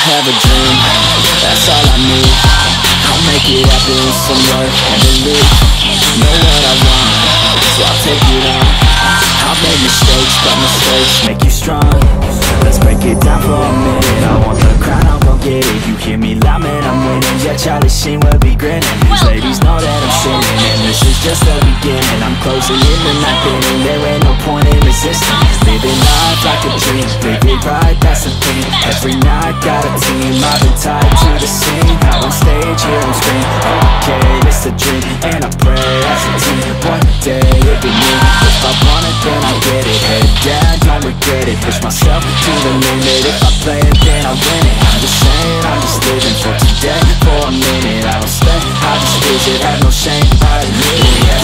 have a dream, that's all I need. I'll make it happen with some work and belief. Know what I want, so I'll take it on. I've made mistakes, but mistakes make you strong. Let's break it down for a minute. I want the crown, I'll go get it. You hear me loud, man, I'm winning. Yeah, Charlie Sheen will be grinning. These ladies know that I'm sinning, and this is just the beginning. I'm closing in the night inning. There ain't no point in resisting. Living life like a dream, live it right, that's the thing. Every night got a team, I've been tied to the scene. Out on stage, here on screen. Okay, it's a dream, and I pray as a team. One day it'll be me. If I want it, then I get it. Head down, don't regret it. Push myself to the limit. If I play it, then I win it. I'm just saying, I'm just living for today. For a minute, I don't stay, I just visit. Have no shame, I admit it.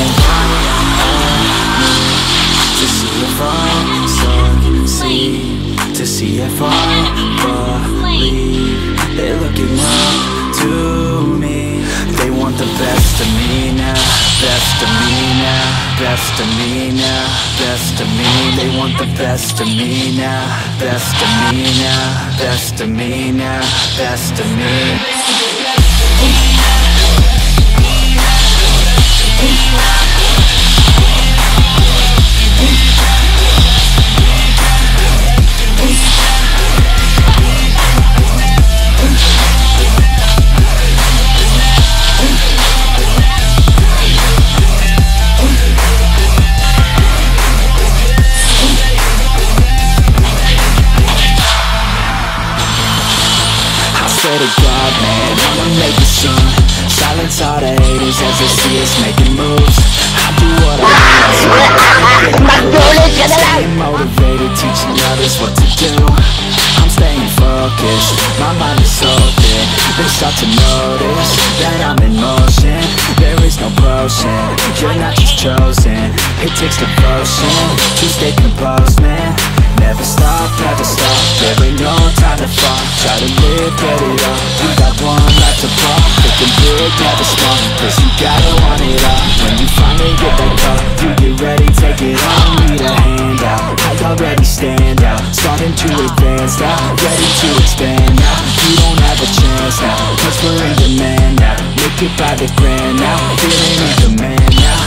To see if I succeed, to see if I believe. They're looking up to me. They want the best of me now, best of me now, best of me now, best of me. They want the best of me now, best of me now, best of me now, best of me. Swear to God, man, I'ma make a scene. Silence all the haters as they see us making moves. I do what I want. Staying motivated, teaching others what to do. I'm staying focused, my mind is open. They start to notice that I'm in motion. There is no potion, you're not just chosen. It takes devotion to stay composed, man. Never stop, never stop. There ain't no time to fall. Try to live, get it up. You got one life to pop. Thinking big, never small. Cause you gotta want it all. When you finally get that call, you get ready, take it on. Need a hand out, I already stand out. Starting to advance now, ready to expand now. You don't have a chance now, cause we're in demand now. Make it by the grand now, feeling in demand now.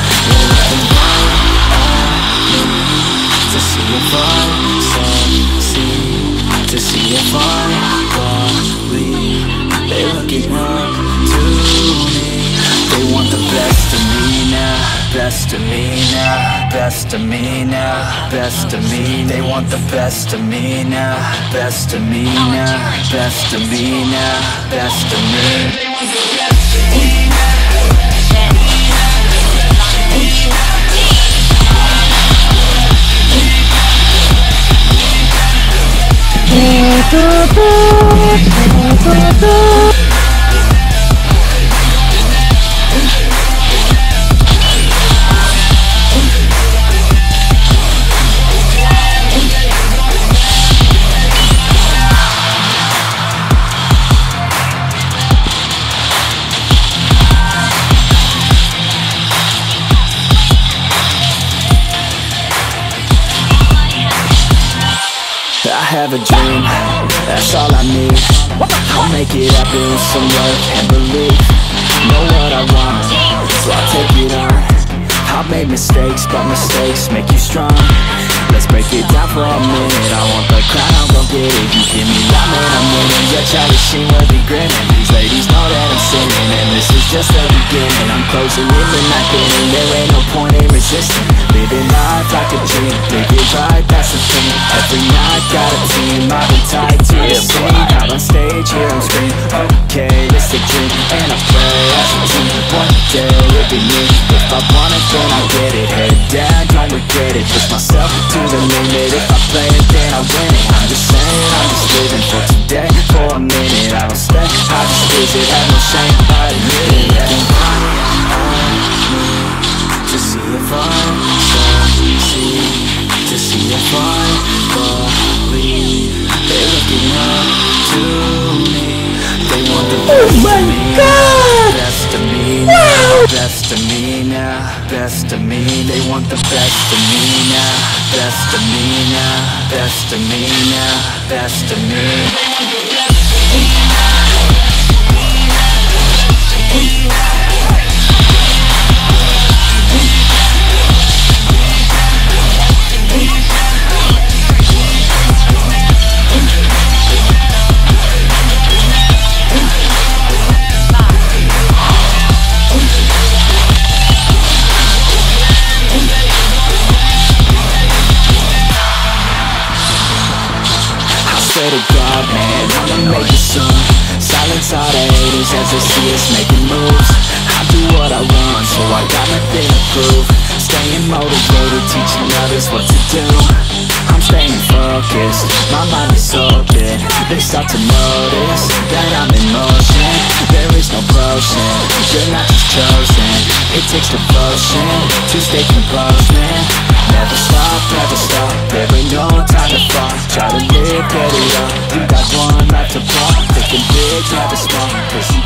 To see if I succeed, to see if I believe. They're looking up to me. They want the best of me now, best of me now, best of me now, best of me. They want the best of me now, best of me now, best of me now, best of me. They want the best of me now. I have a dream, that's all I need. I'll make it happen with some work and belief. Know what I want, so I'll take it on. I've made mistakes, but mistakes make you strong. Let's break it down for a minute. I want the crown, I'll go get it. You hear me loud, man, I'm winning. Yeah, Charlie Sheen will be grinning. These ladies know that I'm sinning, and this is just the beginning. I'm closing in the night inning. There ain't no point in resisting. Living life like a dream, live it right, that's the thing. Every night got a team, I've been tied to the scene. Out on stage, here on screen. Okay, it's a dream, and I pray as a team. One day it'll be me. If I want it, then I get it. Head down, don't regret it. Push myself to the limit. If I play it, then I win it. I'm just saying, I'm just living for today. For a minute, I don't stay, I just visit. Have no shame, I admit it. To see if I succeed, to see if I believe. They're looking up to me. They want the best of me, best of me now, best of me now, best of me. They want the best of me now, best of me now, best of me now, best of me. make it soon. Silence all the haters as they see us making moves. I do what I want, so I got nothing to prove. Staying motivated, teaching others what to do. I'm staying focused, my mind is open. They start to notice that I'm in motion. There is no potion, you're not just chosen. It takes devotion to stay composed, man. Never stop, there ain't no time to fall. Try to live, get it up, you got one life to fall. Thinking big, never small, 'cause